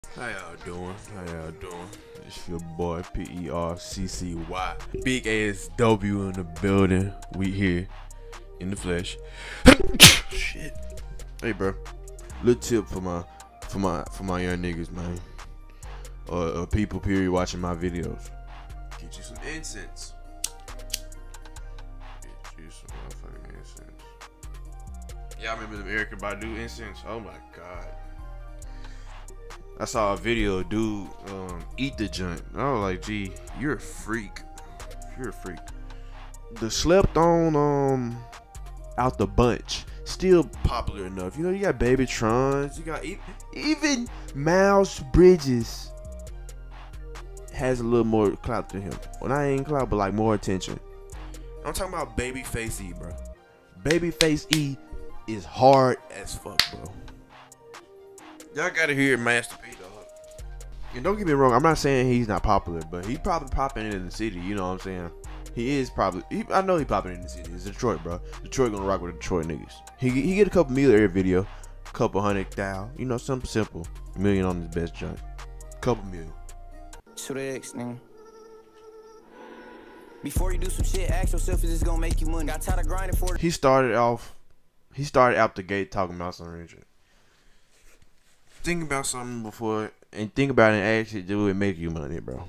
How y'all doing? How y'all doing? It's your boy P-E-R-C-C-Y. Big ass W in the building. We here in the flesh. Shit. Hey, bro. Little tip for my young niggas, man. Or people period watching my videos. Get you some incense. Get you some motherfucking incense. Y'all remember the Erykah Badu incense? Oh my god. I saw a video of dude eat the joint. I was like, gee, you're a freak. You're a freak. The slept on out the bunch. Still popular enough. You know, you got Baby Trons. You got even Miles Bridges has a little more clout than him. Well, not ain't clout, but like more attention. I'm talking about Babyfxce E, bro. Babyfxce E is hard as fuck, bro. Y'all gotta hear Master P, dog. And don't get me wrong, I'm not saying he's not popular, but he probably popping in the city. You know what I'm saying? He is probably. I know he popping in the city. It's Detroit, bro. Detroit gonna rock with the Detroit niggas. He get a couple million every video, couple 100,000. You know, something simple. $1 million on his best joint. Couple million. So the X, nigga. Before you do some shit, ask yourself, is this gonna make you money? Got tired of grinding for it. He started out the gate talking about some real shit. Think about something before and think about it and actually do it make you money, bro.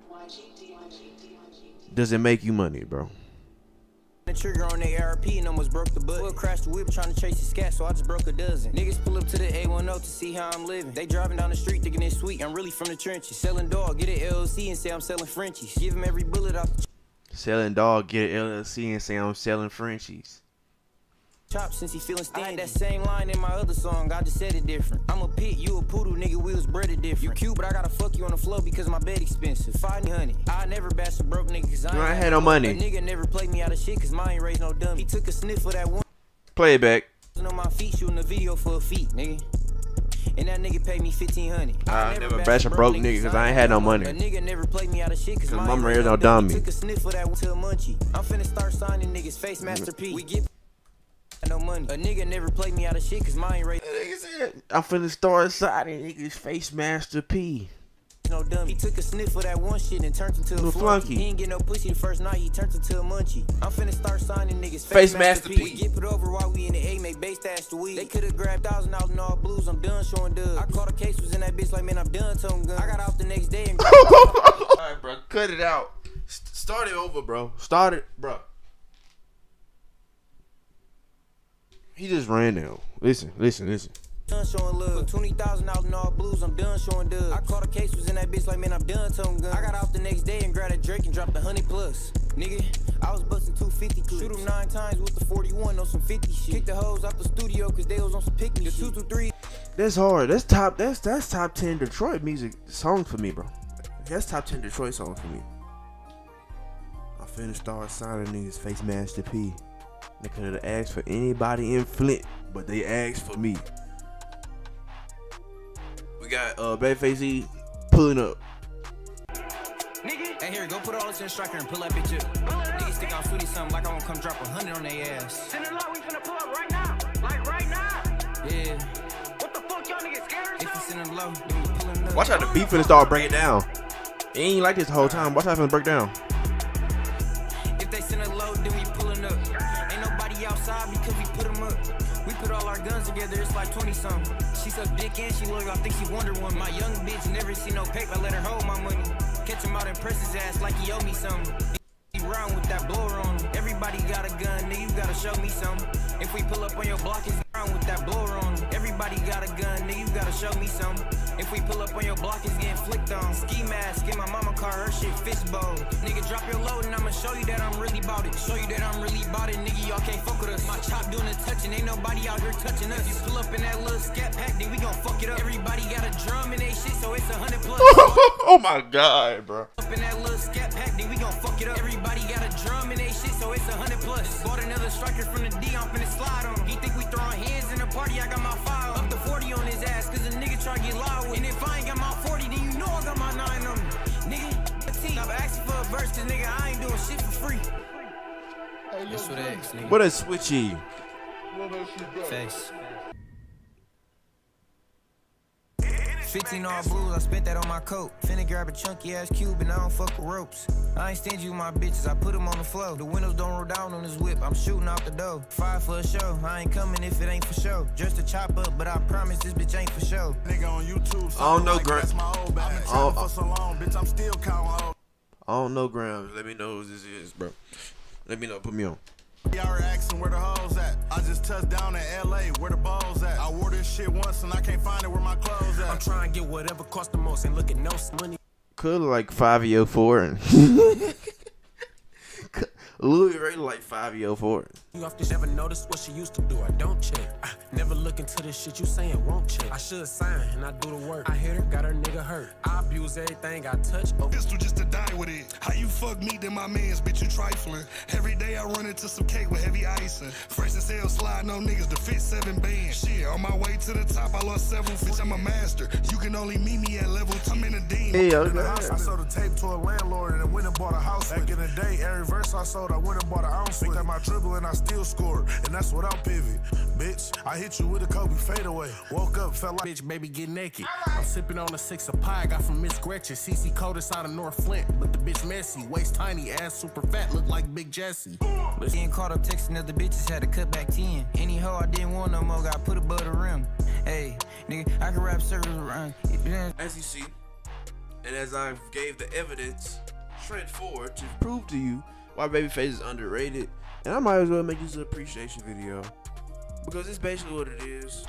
Does it make you money, bro? The trigger on the ARP and almost broke the butt. Crashed the whip trying to chase the scat, so I just broke a dozen. Niggas pull up to the A10 to see how I'm living. They driving down the street thinking it's sweet. I'm really from the trenches. Selling dog, get an LLC and say I'm selling Frenchies. Give him every bullet off the Selling dog, get an LLC and say I'm selling Frenchies. chop since he feeling stingy. I had that same line in my other song, I just said it different. I'm a pit, you a poodle, nigga, we was breaded different. You cute, but I gotta fuck you on the floor because my bed expensive. 500. I never bash a broke nigga cause I ain't had no money. A nigga never played me out of shit cause mine ain't raised no dummy. He took a sniff of that one. Play it back. On my feet shooting a video for a feet, nigga. And that nigga paid me 1,500. I never bash a broke nigga cause I ain't had no money. A nigga never played me out of shit cause mine raised no dummy. Took a sniff of that to a munchie. I'm finna start signing niggas face Master P. We get no money. A nigga never played me out of shit cause mine raised. I'm finna start signing niggas face Master P. No dummy. He took a sniff of that one shit and turned into a flunky. He ain't get no pussy the first night, he turned into a munchie. I'm finna start signing niggas face Master P. We get put over while we in the A, make base stash the weed. They could've grabbed $1,000 in all blues, I'm done showing dubs. I caught a case, was in that bitch like, man, I'm done towing guns. I got out the next day and alright, bro, cut it out. Start it over, bro. Start it, bro. He just ran now. Listen. Done showing love. 20,000 out in all blues, I'm done showing dubs. I caught a case, was in that bitch like, man, I'm done towing guns. I got out the next day and grabbed a Drake and dropped 100 plus. Nigga, I was busting 250 clips. Shoot him 9 times with the 41 on some 50 shit. Kick the hoes out the studio cause they was on some picnic. The 223. That's hard. That's top 10 Detroit music songs for me, bro. That's top 10 Detroit songs for me. I finna start signing niggas face Master P. They could have asked for anybody in Flint, but they asked for me. We got Babyfxce E pulling up. Nigga, hey, here, go put all this in the striker and pull that bitch up. Niggas think I'm sweetie something like I won't come drop 100 on their ass. Send it low, we finna pull up right now. Like right now. Yeah. What the fuck, y'all niggas scared? If you send them low, then we pulling up. Watch out, the beat finna start breaking down. It ain't like this the whole time. Watch out, finna break down. If they send it low, then we pulling up. Ain't nobody outside because we put them up. We put all our guns together, it's like 20-something. She suck dick and she loyal, I think she Wonder Woman. My young bitch never see no paper, I let her hold my money. Catch him out and press his ass like he owe me something. He round with that blower on him. Everybody got a gun, nigga, you gotta show me something. If we pull up on your block, it's round with that blower on him. Everybody got a gun, nigga, you gotta show me something. If we pull up on your block, it's getting flicked on. Ski mask in my mama car, her shit fishbowl. Nigga, drop your load and I'ma show you that I'm really bout it. Show you that I'm really bout it, nigga, y'all can't fuck with us. My chop doing the touching, ain't nobody out here touching us. You pull up in that little scat pack, then we gon' fuck it up. Everybody got a drum in they shit, so it's 100 plus. Oh my god, bro. Up in that little scat pack, then we gon' fuck it up. Everybody got a drum in they shit, so it's 100 plus. Bought another striker from the D, I'm finna slide on him. He think we throwing hands in the party, I got my file. Up to 40 on his ass, cause a nigga try to get loud. And if I ain't got my 40, then you know I got my 9 on me. Nigga, stop asking for a verse, cause nigga, I ain't doing shit for free. That's what X, nigga. What a switchy. Face. 15 all blues, I spent that on my coat. Finna grab a chunky ass cube and I don't fuck with ropes. I ain't stingy with my bitches, I put them on the floor. The windows don't roll down on this whip, I'm shooting out the door. 5 for a show, I ain't coming if it ain't for show. Just a chop up, but I promise this bitch ain't for show. Nigga on YouTube, so I don't know, like, Grant. that's my old bag. I've been trying for so long, bitch, I'm still counting old. I don't know, Grams. Let me know who this is, bro. Let me know. Put me on. Y'all are asking where the hoes at. I just touched down in LA, where the balls at. I wore this shit once and I can't find it where my clothes at. I'm trying to get whatever cost the most and look at no money. Could like 5-4 and Louis Ray like 5-4. You off this, never noticed what she used to do. I don't check. I never look into this shit you saying won't check. I should sign and I do the work. I hit her, got her nigga hurt. I abuse everything I touch. Oh, Pistol just to die with it. How you fuck me then my mans, bitch, you trifling. Every day I run into some cake with heavy icing. Fresh as hell sliding on niggas to fit 7 bands. Shit, on my way to the top, I lost 7 bitch, I'm a master. You can only meet me at level, I'm in a demon. Hey, In the house, I sold a tape to a landlord and I went and bought a house. Back in the day, every verse I sold, I went and bought an ounce. Picked up my dribble and I still scored, and that's without pivot. Bitch, I hit you with a Kobe fadeaway. Woke up, felt like bitch, baby, get naked. I'm sipping on a 6 of pie I got from Miss Gretchen. CC Coldest out of North Flint, but the bitch messy. Waist tiny, ass super fat, look like Big Jesse. Getting caught up texting other bitches, had to cut back 10. Any hoe I didn't want no more, got put above the rim. Hey, nigga, I can rap circles around. As you see, and as I gave the evidence straightforward to prove to you why Babyface is underrated, and I might as well make this an appreciation video because it's basically what it is.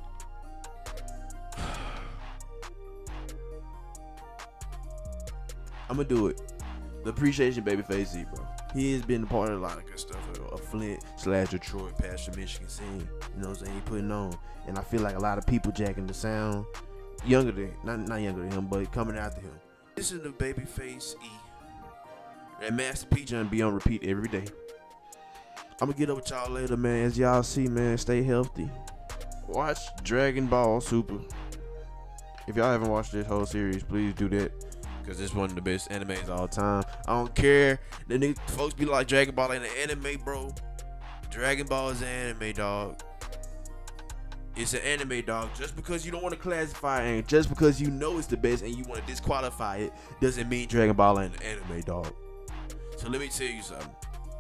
I'm gonna do it. The appreciation Babyface E, bro. He has been a part of a lot of good stuff. A Flint / Detroit, past the Michigan scene. You know what I'm saying? He putting on, and I feel like a lot of people jacking the sound. Younger than, not younger than him, but coming after him. This is the Babyface E. That Master P John be on repeat every day. I'm gonna get up with y'all later, man. As y'all see, man, stay healthy. Watch Dragon Ball Super. If y'all haven't watched this whole series, please do that, because it's one of the best animes of all time. I don't care. The niggas, folks be like Dragon Ball ain't an anime, bro. Dragon Ball is an anime, dog. It's an anime, dog. Just because you don't want to classify it, and just because you know it's the best and you want to disqualify it, doesn't mean Dragon Ball ain't an anime, dog. So let me tell you something,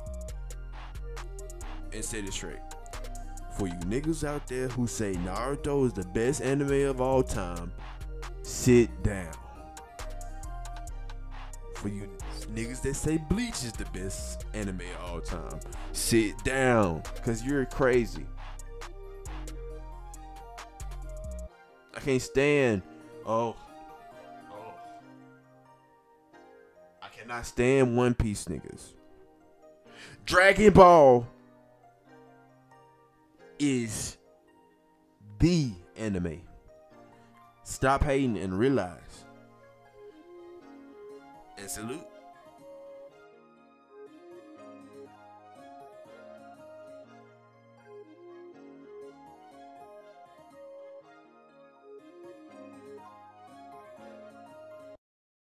and set it straight. For you niggas out there who say Naruto is the best anime of all time, sit down. For you niggas that say Bleach is the best anime of all time, sit down, because you're crazy. I can't stand. I cannot stand One Piece niggas. Dragon Ball is the anime. Stop hating and realize. And salute.